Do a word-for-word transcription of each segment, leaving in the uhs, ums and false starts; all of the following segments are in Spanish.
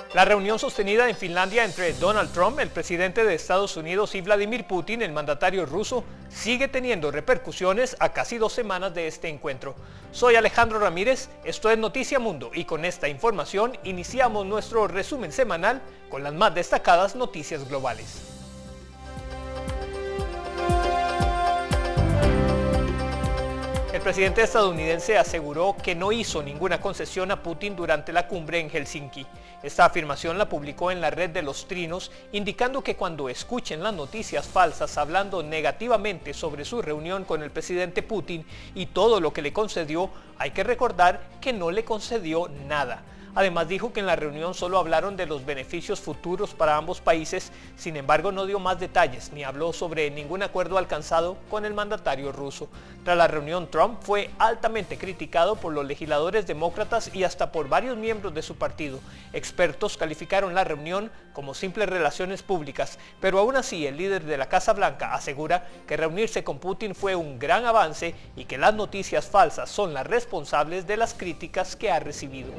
La reunión sostenida en Finlandia entre Donald Trump, el presidente de Estados Unidos, y Vladimir Putin, el mandatario ruso, sigue teniendo repercusiones a casi dos semanas de este encuentro. Soy Alejandro Ramírez, esto es Noticia Mundo y con esta información iniciamos nuestro resumen semanal con las más destacadas noticias globales. El presidente estadounidense aseguró que no hizo ninguna concesión a Putin durante la cumbre en Helsinki. Esta afirmación la publicó en la red de los trinos, indicando que cuando escuchen las noticias falsas hablando negativamente sobre su reunión con el presidente Putin y todo lo que le concedió, hay que recordar que no le concedió nada. Además dijo que en la reunión solo hablaron de los beneficios futuros para ambos países, sin embargo no dio más detalles ni habló sobre ningún acuerdo alcanzado con el mandatario ruso. Tras la reunión, Trump fue altamente criticado por los legisladores demócratas y hasta por varios miembros de su partido. Expertos calificaron la reunión como simples relaciones públicas, pero aún así el líder de la Casa Blanca asegura que reunirse con Putin fue un gran avance y que las noticias falsas son las responsables de las críticas que ha recibido.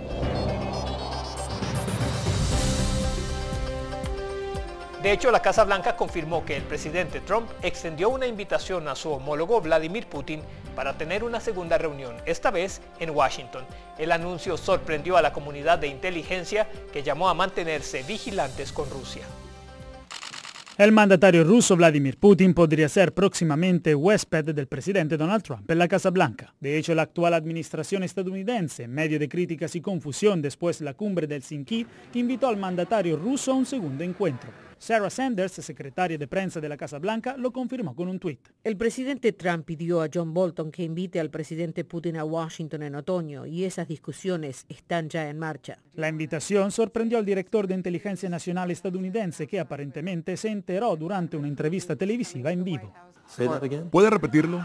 De hecho, la Casa Blanca confirmó que el presidente Trump extendió una invitación a su homólogo Vladimir Putin para tener una segunda reunión, esta vez en Washington. El anuncio sorprendió a la comunidad de inteligencia, que llamó a mantenerse vigilantes con Rusia. El mandatario ruso Vladimir Putin podría ser próximamente huésped del presidente Donald Trump en la Casa Blanca. De hecho, la actual administración estadounidense, en medio de críticas y confusión después de la cumbre de Helsinki, invitó al mandatario ruso a un segundo encuentro. Sarah Sanders, secretaria de prensa de la Casa Blanca, lo confirmó con un tuit. El presidente Trump pidió a John Bolton que invite al presidente Putin a Washington en otoño y esas discusiones están ya en marcha. La invitación sorprendió al director de inteligencia nacional estadounidense, que aparentemente se enteró durante una entrevista televisiva en vivo. ¿Puede repetirlo?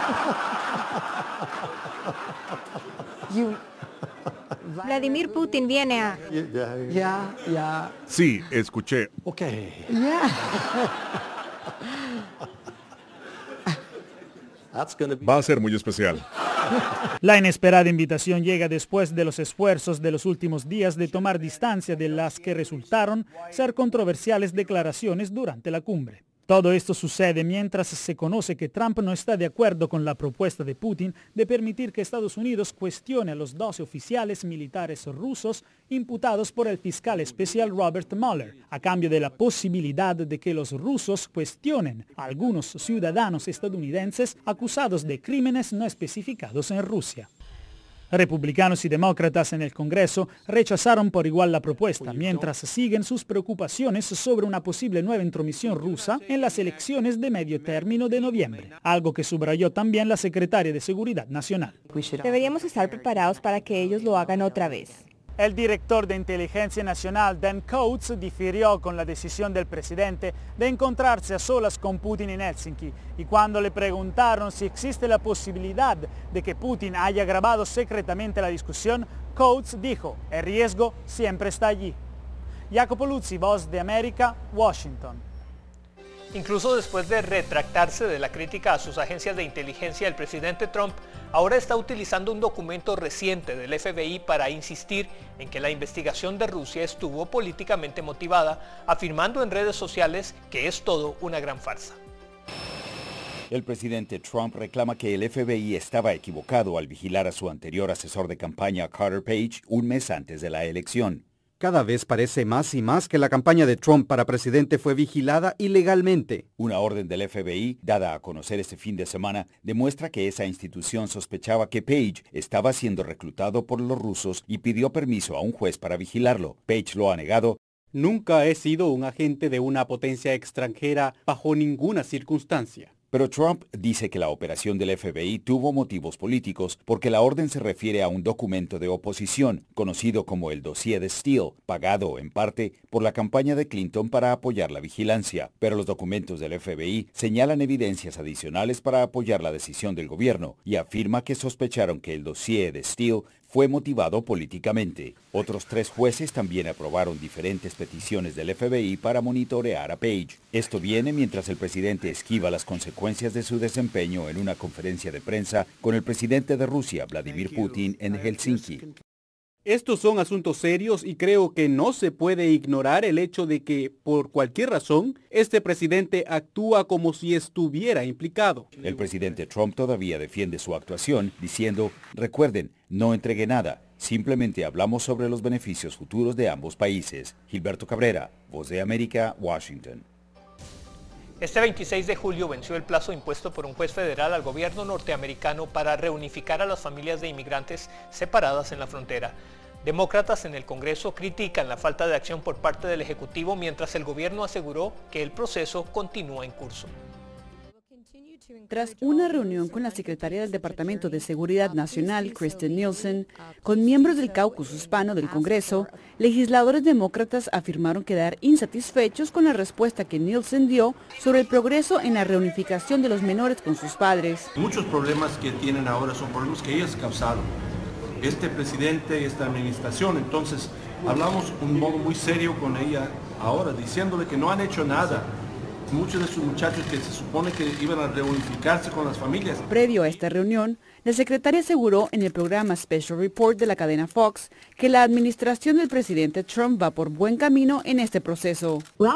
Vladimir Putin viene a... Ya, ya. Sí, escuché. Ok. Va a ser muy especial. La inesperada invitación llega después de los esfuerzos de los últimos días de tomar distancia de las que resultaron ser controversiales declaraciones durante la cumbre. Todo esto sucede mientras se conoce que Trump no está de acuerdo con la propuesta de Putin de permitir que Estados Unidos cuestione a los doce oficiales militares rusos imputados por el fiscal especial Robert Mueller, a cambio de la posibilidad de que los rusos cuestionen a algunos ciudadanos estadounidenses acusados de crímenes no especificados en Rusia. Republicanos y demócratas en el Congreso rechazaron por igual la propuesta, mientras siguen sus preocupaciones sobre una posible nueva intromisión rusa en las elecciones de medio término de noviembre, algo que subrayó también la secretaria de Seguridad Nacional. Deberíamos estar preparados para que ellos lo hagan otra vez. El director de Inteligencia Nacional, Dan Coats, difirió con la decisión del presidente de encontrarse a solas con Putin en Helsinki, y cuando le preguntaron si existe la posibilidad de que Putin haya grabado secretamente la discusión, Coats dijo: el riesgo siempre está allí. Jacopo Luzzi, Voz de América, Washington. Incluso después de retractarse de la crítica a sus agencias de inteligencia, el presidente Trump ahora está utilizando un documento reciente del F B I para insistir en que la investigación de Rusia estuvo políticamente motivada, afirmando en redes sociales que es todo una gran farsa. El presidente Trump reclama que el F B I estaba equivocado al vigilar a su anterior asesor de campaña Carter Page un mes antes de la elección. Cada vez parece más y más que la campaña de Trump para presidente fue vigilada ilegalmente. Una orden del F B I, dada a conocer este fin de semana, demuestra que esa institución sospechaba que Page estaba siendo reclutado por los rusos y pidió permiso a un juez para vigilarlo. Page lo ha negado. Nunca he sido un agente de una potencia extranjera bajo ninguna circunstancia. Pero Trump dice que la operación del F B I tuvo motivos políticos porque la orden se refiere a un documento de oposición, conocido como el dossier de Steele, pagado en parte por la campaña de Clinton para apoyar la vigilancia. Pero los documentos del F B I señalan evidencias adicionales para apoyar la decisión del gobierno y afirma que sospecharon que el dossier de Steele fue motivado políticamente. Otros tres jueces también aprobaron diferentes peticiones del F B I para monitorear a Page. Esto viene mientras el presidente esquiva las consecuencias de su desempeño en una conferencia de prensa con el presidente de Rusia, Vladimir Putin, en Helsinki. Estos son asuntos serios y creo que no se puede ignorar el hecho de que, por cualquier razón, este presidente actúa como si estuviera implicado. El presidente Trump todavía defiende su actuación, diciendo, recuerden, no entregué nada, simplemente hablamos sobre los beneficios futuros de ambos países. Gilberto Cabrera, Voz de América, Washington. Este veintiséis de julio venció el plazo impuesto por un juez federal al gobierno norteamericano para reunificar a las familias de inmigrantes separadas en la frontera. Demócratas en el Congreso critican la falta de acción por parte del Ejecutivo, mientras el gobierno aseguró que el proceso continúa en curso. Tras una reunión con la secretaria del Departamento de Seguridad Nacional, Kristen Nielsen, con miembros del caucus hispano del Congreso, legisladores demócratas afirmaron quedar insatisfechos con la respuesta que Nielsen dio sobre el progreso en la reunificación de los menores con sus padres. Muchos problemas que tienen ahora son problemas que ellos causaron. Este presidente y esta administración, entonces hablamos un modo muy serio con ella ahora, diciéndole que no han hecho nada. Muchos de sus muchachos que se supone que iban a reunificarse con las familias. Previo a esta reunión, la secretaria aseguró en el programa Special Report de la cadena Fox que la administración del presidente Trump va por buen camino en este proceso.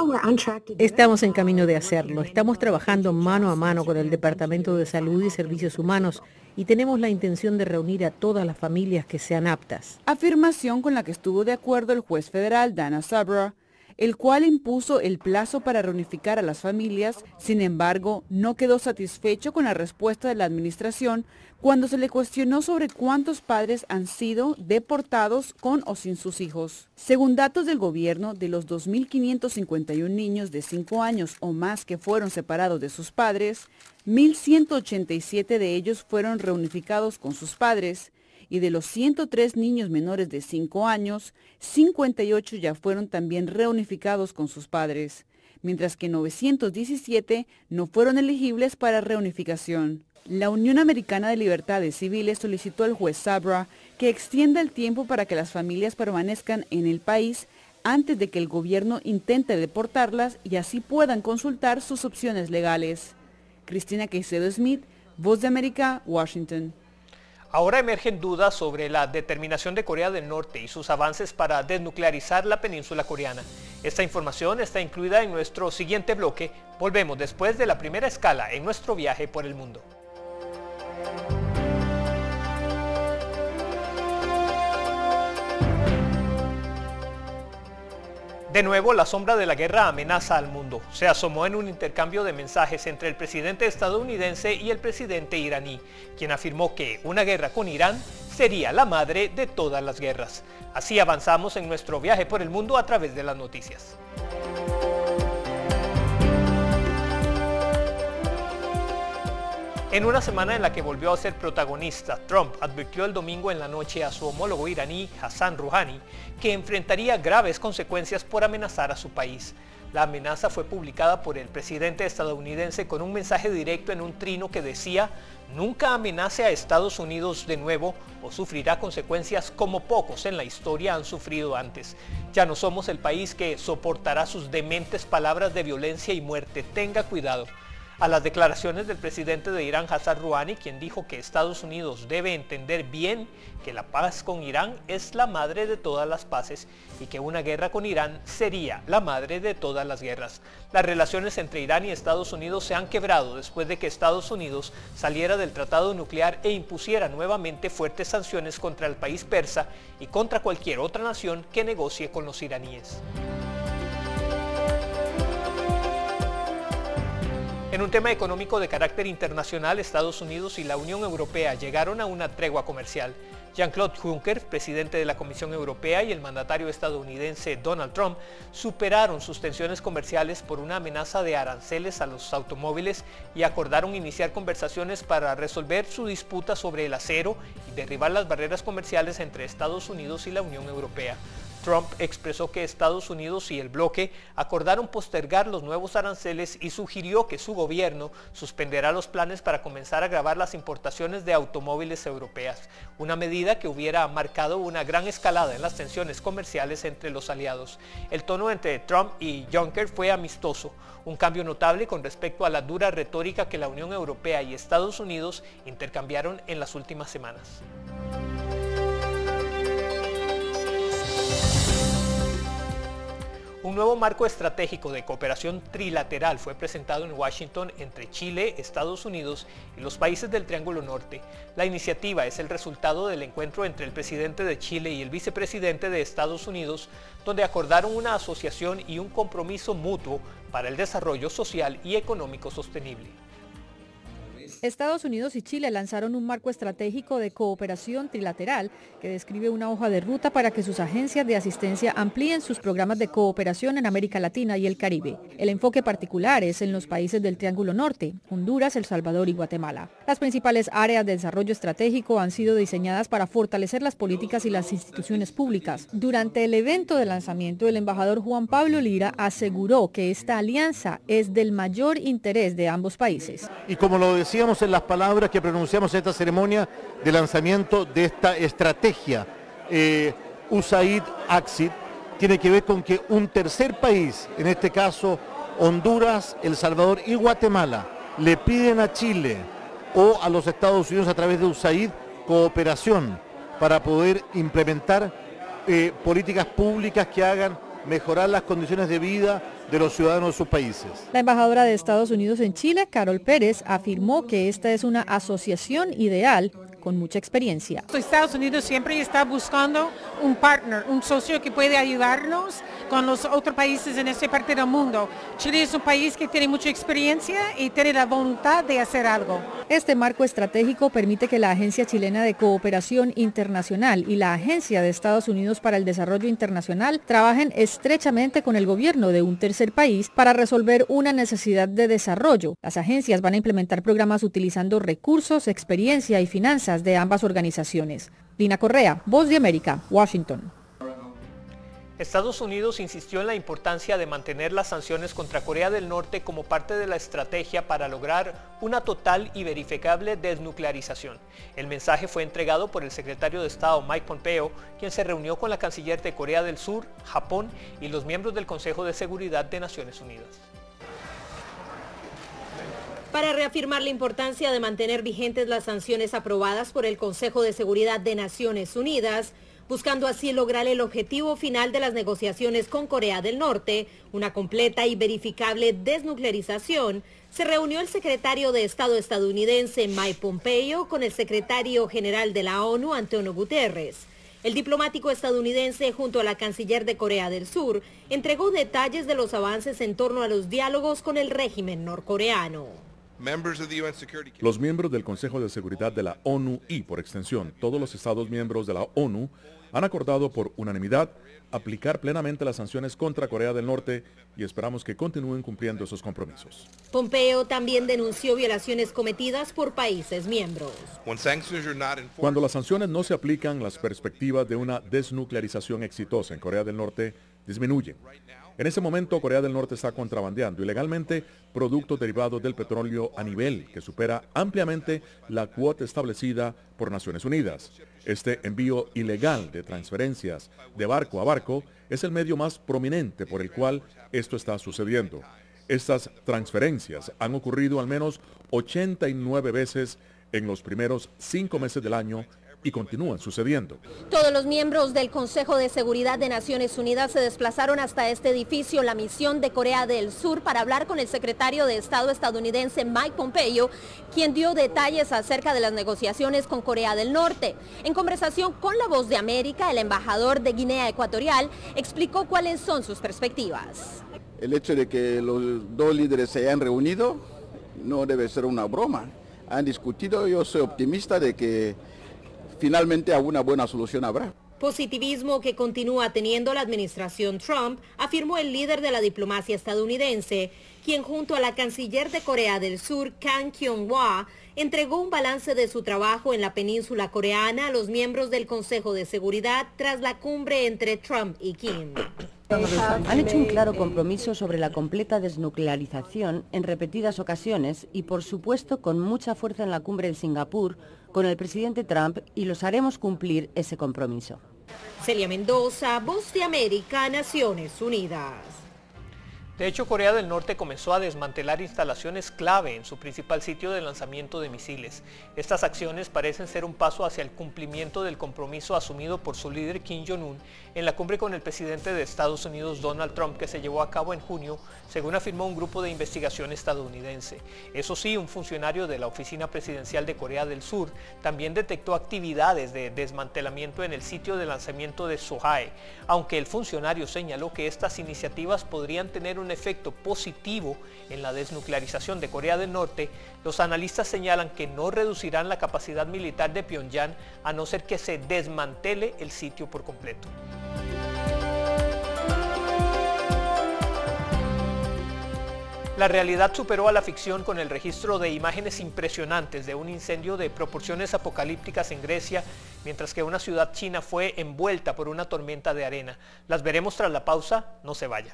Estamos en camino de hacerlo. Estamos trabajando mano a mano con el Departamento de Salud y Servicios Humanos y tenemos la intención de reunir a todas las familias que sean aptas. Afirmación con la que estuvo de acuerdo el juez federal Dana Sabra, el cual impuso el plazo para reunificar a las familias. Sin embargo, no quedó satisfecho con la respuesta de la administración cuando se le cuestionó sobre cuántos padres han sido deportados con o sin sus hijos. Según datos del gobierno, de los dos mil quinientos cincuenta y uno niños de cinco años o más que fueron separados de sus padres, mil ciento ochenta y siete de ellos fueron reunificados con sus padres, y de los ciento tres niños menores de cinco años, cincuenta y ocho ya fueron también reunificados con sus padres, mientras que novecientos diecisiete no fueron elegibles para reunificación. La Unión Americana de Libertades Civiles solicitó al juez Sabra que extienda el tiempo para que las familias permanezcan en el país antes de que el gobierno intente deportarlas y así puedan consultar sus opciones legales. Cristina Caicedo Smith, Voz de América, Washington. Ahora emergen dudas sobre la determinación de Corea del Norte y sus avances para desnuclearizar la península coreana. Esta información está incluida en nuestro siguiente bloque. Volvemos después de la primera escala en nuestro viaje por el mundo. De nuevo, la sombra de la guerra amenaza al mundo. Se asomó en un intercambio de mensajes entre el presidente estadounidense y el presidente iraní, quien afirmó que una guerra con Irán sería la madre de todas las guerras. Así avanzamos en nuestro viaje por el mundo a través de las noticias. En una semana en la que volvió a ser protagonista, Trump advirtió el domingo en la noche a su homólogo iraní, Hassan Rouhani, que enfrentaría graves consecuencias por amenazar a su país. La amenaza fue publicada por el presidente estadounidense con un mensaje directo en un trino que decía: nunca amenace a Estados Unidos de nuevo o sufrirá consecuencias como pocos en la historia han sufrido antes. Ya no somos el país que soportará sus dementes palabras de violencia y muerte. Tenga cuidado. A las declaraciones del presidente de Irán, Hassan Rouhani, quien dijo que Estados Unidos debe entender bien que la paz con Irán es la madre de todas las paces y que una guerra con Irán sería la madre de todas las guerras. Las relaciones entre Irán y Estados Unidos se han quebrado después de que Estados Unidos saliera del tratado nuclear e impusiera nuevamente fuertes sanciones contra el país persa y contra cualquier otra nación que negocie con los iraníes. En un tema económico de carácter internacional, Estados Unidos y la Unión Europea llegaron a una tregua comercial. Jean-Claude Juncker, presidente de la Comisión Europea, y el mandatario estadounidense Donald Trump superaron sus tensiones comerciales por una amenaza de aranceles a los automóviles y acordaron iniciar conversaciones para resolver su disputa sobre el acero y derribar las barreras comerciales entre Estados Unidos y la Unión Europea. Trump expresó que Estados Unidos y el bloque acordaron postergar los nuevos aranceles y sugirió que su gobierno suspenderá los planes para comenzar a gravar las importaciones de automóviles europeas, una medida que hubiera marcado una gran escalada en las tensiones comerciales entre los aliados. El tono entre Trump y Juncker fue amistoso, un cambio notable con respecto a la dura retórica que la Unión Europea y Estados Unidos intercambiaron en las últimas semanas. nuevo marco estratégico de cooperación trilateral fue presentado en Washington entre Chile, Estados Unidos y los países del Triángulo Norte. La iniciativa es el resultado del encuentro entre el presidente de Chile y el vicepresidente de Estados Unidos, donde acordaron una asociación y un compromiso mutuo para el desarrollo social y económico sostenible. Estados Unidos y Chile lanzaron un marco estratégico de cooperación trilateral que describe una hoja de ruta para que sus agencias de asistencia amplíen sus programas de cooperación en América Latina y el Caribe. El enfoque particular es en los países del Triángulo Norte, Honduras, El Salvador y Guatemala. Las principales áreas de desarrollo estratégico han sido diseñadas para fortalecer las políticas y las instituciones públicas. Durante el evento de lanzamiento, el embajador Juan Pablo Lira aseguró que esta alianza es del mayor interés de ambos países. Y como lo decíamos en las palabras que pronunciamos en esta ceremonia de lanzamiento de esta estrategia eh, U S A I D-ACSID, tiene que ver con que un tercer país, en este caso Honduras, El Salvador y Guatemala, le piden a Chile o a los Estados Unidos a través de U S A I D cooperación para poder implementar eh, políticas públicas que hagan mejorar las condiciones de vida de los ciudadanos de sus países. La embajadora de Estados Unidos en Chile, Carol Pérez, afirmó que esta es una asociación ideal con mucha experiencia. Estados Unidos siempre está buscando un partner, un socio que puede ayudarnos con los otros países en esta parte del mundo. Chile es un país que tiene mucha experiencia y tiene la voluntad de hacer algo. Este marco estratégico permite que la Agencia Chilena de Cooperación Internacional y la Agencia de Estados Unidos para el Desarrollo Internacional trabajen estrechamente con el gobierno de un tercer país para resolver una necesidad de desarrollo. Las agencias van a implementar programas utilizando recursos, experiencia y finanzas de ambas organizaciones. Lina Correa, Voz de América, Washington. Estados Unidos insistió en la importancia de mantener las sanciones contra Corea del Norte como parte de la estrategia para lograr una total y verificable desnuclearización. El mensaje fue entregado por el secretario de Estado Mike Pompeo, quien se reunió con la canciller de Corea del Sur, Japón y los miembros del Consejo de Seguridad de Naciones Unidas. Para reafirmar la importancia de mantener vigentes las sanciones aprobadas por el Consejo de Seguridad de Naciones Unidas, buscando así lograr el objetivo final de las negociaciones con Corea del Norte, una completa y verificable desnuclearización, se reunió el secretario de Estado estadounidense Mike Pompeo con el secretario general de la ONU, Antonio Guterres. El diplomático estadounidense, junto a la canciller de Corea del Sur, entregó detalles de los avances en torno a los diálogos con el régimen norcoreano. Los miembros del Consejo de Seguridad de la ONU y, por extensión, todos los Estados miembros de la ONU han acordado por unanimidad aplicar plenamente las sanciones contra Corea del Norte y esperamos que continúen cumpliendo esos compromisos. Pompeo también denunció violaciones cometidas por países miembros. Cuando las sanciones no se aplican, las perspectivas de una desnuclearización exitosa en Corea del Norte disminuyen. En ese momento, Corea del Norte está contrabandeando ilegalmente productos derivados del petróleo a nivel que supera ampliamente la cuota establecida por Naciones Unidas. Este envío ilegal de transferencias de barco a barco es el medio más prominente por el cual esto está sucediendo. Estas transferencias han ocurrido al menos ochenta y nueve veces en los primeros cinco meses del año y continúan sucediendo. Todos los miembros del Consejo de Seguridad de Naciones Unidas se desplazaron hasta este edificio, la misión de Corea del Sur, para hablar con el secretario de Estado estadounidense Mike Pompeo, quien dio detalles acerca de las negociaciones con Corea del Norte. En conversación con La Voz de América, el embajador de Guinea Ecuatorial explicó cuáles son sus perspectivas. El hecho de que los dos líderes se hayan reunido no debe ser una broma. Han discutido, yo soy optimista de que finalmente alguna buena solución habrá. Positivismo que continúa teniendo la administración Trump, afirmó el líder de la diplomacia estadounidense, quien junto a la canciller de Corea del Sur, Kang Kyung-hwa, entregó un balance de su trabajo en la península coreana a los miembros del Consejo de Seguridad tras la cumbre entre Trump y Kim. Han hecho un claro compromiso sobre la completa desnuclearización en repetidas ocasiones y por supuesto con mucha fuerza en la cumbre de Singapur con el presidente Trump, y los haremos cumplir ese compromiso. Celia Mendoza, Voz de América, Naciones Unidas. De hecho, Corea del Norte comenzó a desmantelar instalaciones clave en su principal sitio de lanzamiento de misiles. Estas acciones parecen ser un paso hacia el cumplimiento del compromiso asumido por su líder Kim Jong-un en la cumbre con el presidente de Estados Unidos Donald Trump, que se llevó a cabo en junio, según afirmó un grupo de investigación estadounidense. Eso sí, un funcionario de la Oficina Presidencial de Corea del Sur también detectó actividades de desmantelamiento en el sitio de lanzamiento de Sohae, aunque el funcionario señaló que estas iniciativas podrían tener un un efecto positivo en la desnuclearización de Corea del Norte. Los analistas señalan que no reducirán la capacidad militar de Pyongyang a no ser que se desmantele el sitio por completo. La realidad superó a la ficción con el registro de imágenes impresionantes de un incendio de proporciones apocalípticas en Grecia, mientras que una ciudad china fue envuelta por una tormenta de arena. Las veremos tras la pausa, no se vayan.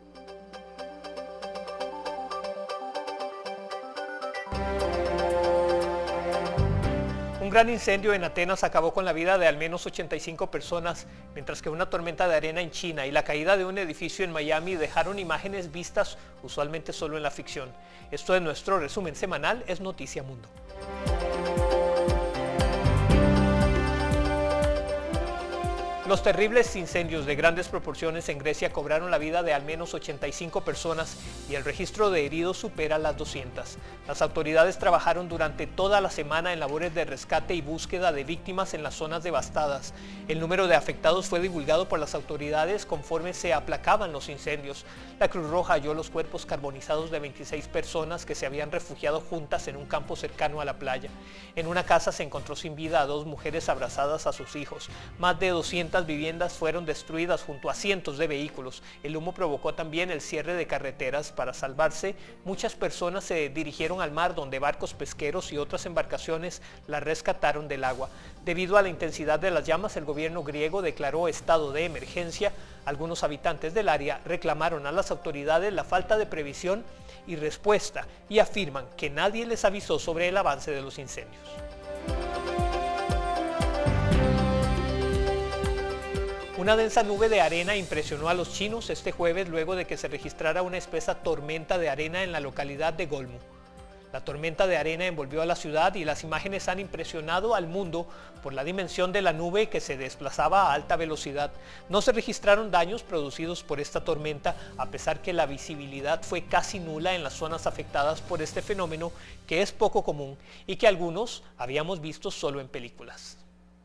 Un gran incendio en Atenas acabó con la vida de al menos ochenta y cinco personas, mientras que una tormenta de arena en China y la caída de un edificio en Miami dejaron imágenes vistas usualmente solo en la ficción. Esto es nuestro resumen semanal, es Noticia Mundo. Los terribles incendios de grandes proporciones en Grecia cobraron la vida de al menos ochenta y cinco personas y el registro de heridos supera las doscientas. Las autoridades trabajaron durante toda la semana en labores de rescate y búsqueda de víctimas en las zonas devastadas. El número de afectados fue divulgado por las autoridades conforme se aplacaban los incendios. La Cruz Roja halló los cuerpos carbonizados de veintiséis personas que se habían refugiado juntas en un campo cercano a la playa. En una casa se encontró sin vida a dos mujeres abrazadas a sus hijos. Más de doscientas viviendas fueron destruidas junto a cientos de vehículos. El humo provocó también el cierre de carreteras. Para salvarse, muchas personas se dirigieron al mar, donde barcos pesqueros y otras embarcaciones las rescataron del agua. Debido a la intensidad de las llamas, el gobierno griego declaró estado de emergencia. Algunos habitantes del área reclamaron a las autoridades la falta de previsión y respuesta y afirman que nadie les avisó sobre el avance de los incendios. Una densa nube de arena impresionó a los chinos este jueves luego de que se registrara una espesa tormenta de arena en la localidad de Golmu. La tormenta de arena envolvió a la ciudad y las imágenes han impresionado al mundo por la dimensión de la nube que se desplazaba a alta velocidad. No se registraron daños producidos por esta tormenta, a pesar que la visibilidad fue casi nula en las zonas afectadas por este fenómeno, que es poco común y que algunos habíamos visto solo en películas.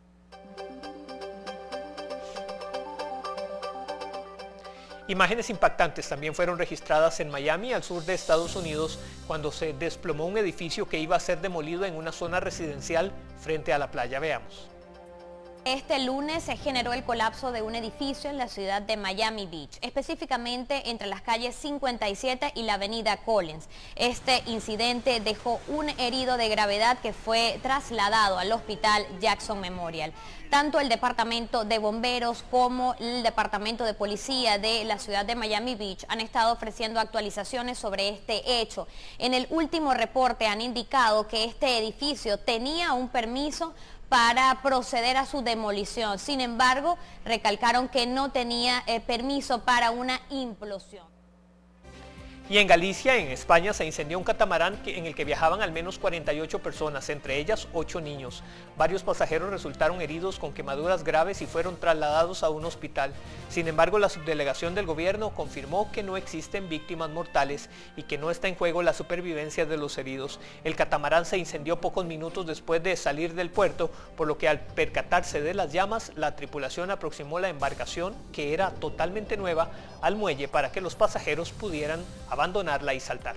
Imágenes impactantes también fueron registradas en Miami, al sur de Estados Unidos, cuando se desplomó un edificio que iba a ser demolido en una zona residencial frente a la playa. Veamos. Este lunes se generó el colapso de un edificio en la ciudad de Miami Beach, específicamente entre las calles cincuenta y siete y la avenida Collins. Este incidente dejó un herido de gravedad que fue trasladado al hospital Jackson Memorial. Tanto el departamento de bomberos como el departamento de policía de la ciudad de Miami Beach han estado ofreciendo actualizaciones sobre este hecho. En el último reporte han indicado que este edificio tenía un permiso para proceder a su demolición. Sin embargo, recalcaron que no tenía eh, permiso para una implosión. Y en Galicia, en España, se incendió un catamarán en el que viajaban al menos cuarenta y ocho personas, entre ellas ocho niños. Varios pasajeros resultaron heridos con quemaduras graves y fueron trasladados a un hospital. Sin embargo, la subdelegación del gobierno confirmó que no existen víctimas mortales y que no está en juego la supervivencia de los heridos. El catamarán se incendió pocos minutos después de salir del puerto, por lo que al percatarse de las llamas, la tripulación aproximó la embarcación, que era totalmente nueva, al muelle para que los pasajeros pudieran abandonarla y saltar.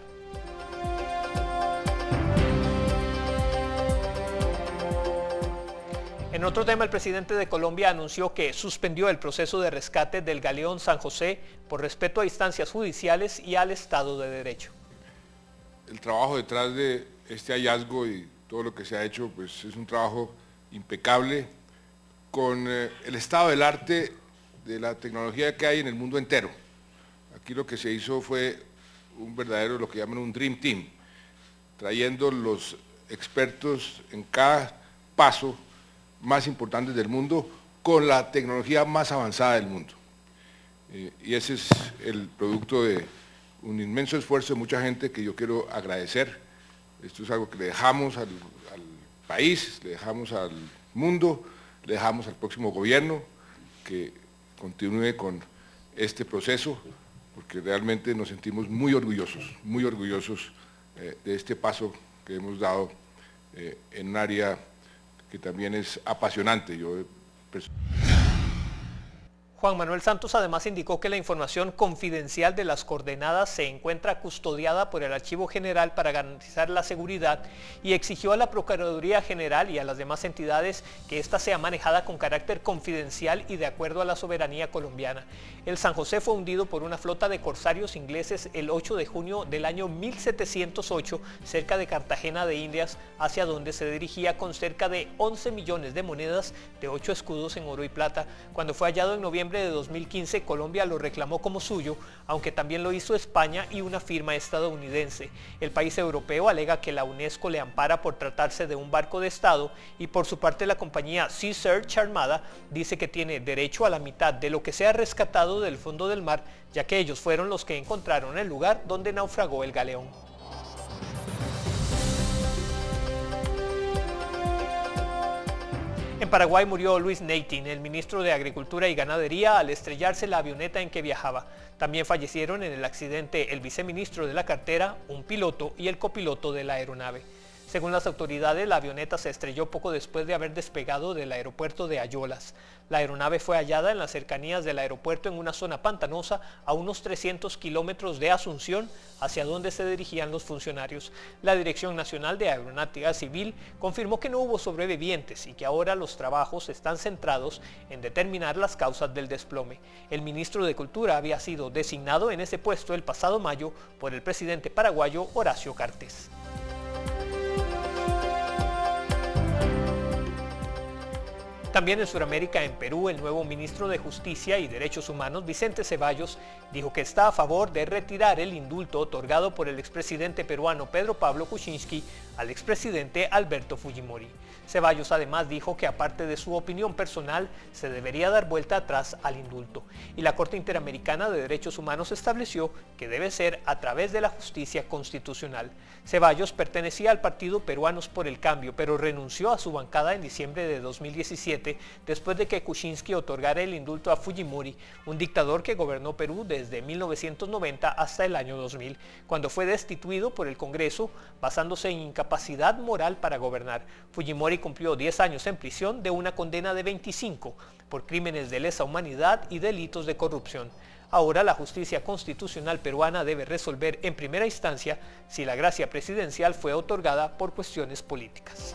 En otro tema, el presidente de Colombia anunció que suspendió el proceso de rescate del galeón San José por respeto a instancias judiciales y al Estado de Derecho. El trabajo detrás de este hallazgo y todo lo que se ha hecho, pues es un trabajo impecable con eh, el estado del arte de la tecnología que hay en el mundo entero. Aquí lo que se hizo fue un verdadero, lo que llaman un Dream Team, trayendo los expertos en cada paso más importante del mundo con la tecnología más avanzada del mundo. Eh, y ese es el producto de un inmenso esfuerzo de mucha gente que yo quiero agradecer. Esto es algo que le dejamos al, al país, le dejamos al mundo, le dejamos al próximo gobierno que continúe con este proceso, porque realmente nos sentimos muy orgullosos, muy orgullosos eh, de este paso que hemos dado eh, en un área que también es apasionante. Yo, Juan Manuel Santos además indicó que la información confidencial de las coordenadas se encuentra custodiada por el Archivo General para garantizar la seguridad y exigió a la Procuraduría General y a las demás entidades que ésta sea manejada con carácter confidencial y de acuerdo a la soberanía colombiana. El San José fue hundido por una flota de corsarios ingleses el ocho de junio del año mil setecientos ocho cerca de Cartagena de Indias, hacia donde se dirigía con cerca de once millones de monedas de ocho escudos en oro y plata. Cuando fue hallado en noviembre de dos mil quince, Colombia lo reclamó como suyo, aunque también lo hizo España y una firma estadounidense. El país europeo alega que la UNESCO le ampara por tratarse de un barco de Estado y por su parte la compañía Sea Search Armada dice que tiene derecho a la mitad de lo que sea rescatado del fondo del mar, ya que ellos fueron los que encontraron el lugar donde naufragó el galeón. En Paraguay murió Luis Neitin, el ministro de Agricultura y Ganadería, al estrellarse la avioneta en que viajaba. También fallecieron en el accidente el viceministro de la cartera, un piloto y el copiloto de la aeronave. Según las autoridades, la avioneta se estrelló poco después de haber despegado del aeropuerto de Ayolas. La aeronave fue hallada en las cercanías del aeropuerto en una zona pantanosa a unos trescientos kilómetros de Asunción, hacia donde se dirigían los funcionarios. La Dirección Nacional de Aeronáutica Civil confirmó que no hubo sobrevivientes y que ahora los trabajos están centrados en determinar las causas del desplome. El ministro de Cultura había sido designado en ese puesto el pasado mayo por el presidente paraguayo Horacio Cartes. También en Sudamérica, en Perú, el nuevo ministro de Justicia y Derechos Humanos, Vicente Ceballos, dijo que está a favor de retirar el indulto otorgado por el expresidente peruano Pedro Pablo Kuczynski al expresidente Alberto Fujimori. Ceballos además dijo que aparte de su opinión personal, se debería dar vuelta atrás al indulto. Y la Corte Interamericana de Derechos Humanos estableció que debe ser a través de la justicia constitucional. Ceballos pertenecía al partido Peruanos por el Cambio, pero renunció a su bancada en diciembre de dos mil diecisiete después de que Kuczynski otorgara el indulto a Fujimori, un dictador que gobernó Perú desde mil novecientos noventa hasta el año dos mil, cuando fue destituido por el Congreso basándose en incapacidad moral para gobernar. Fujimori cumplió diez años en prisión de una condena de veinticinco por crímenes de lesa humanidad y delitos de corrupción. Ahora la justicia constitucional peruana debe resolver en primera instancia si la gracia presidencial fue otorgada por cuestiones políticas.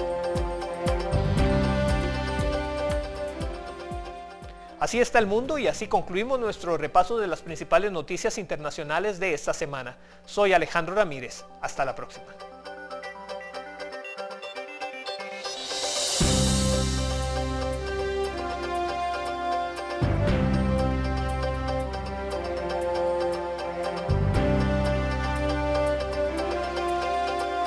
Así está el mundo y así concluimos nuestro repaso de las principales noticias internacionales de esta semana. Soy Alejandro Ramírez. Hasta la próxima.